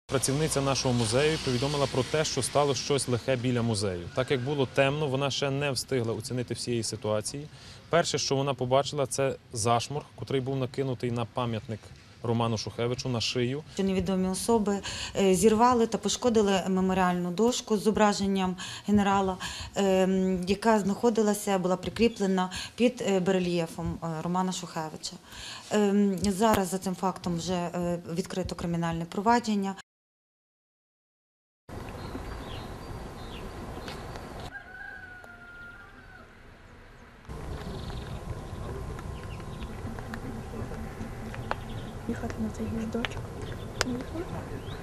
Працівниця нашого музею повідомила про те, що стало щось лихе біля музею. Так як було темно, вона ще не встигла оцінити всієї ситуації. Перше, що вона побачила, це зашморг, котрий був накинутий на пам'ятник Роману Шухевичу, на шию. Невідомі особи зірвали та пошкодили меморіальну дошку з зображенням генерала, яка знаходилася, була прикріплена під барельєфом Романа Шухевича. Зараз за цим фактом вже відкрито кримінальне провадження. Їхати на цей гвіздочок.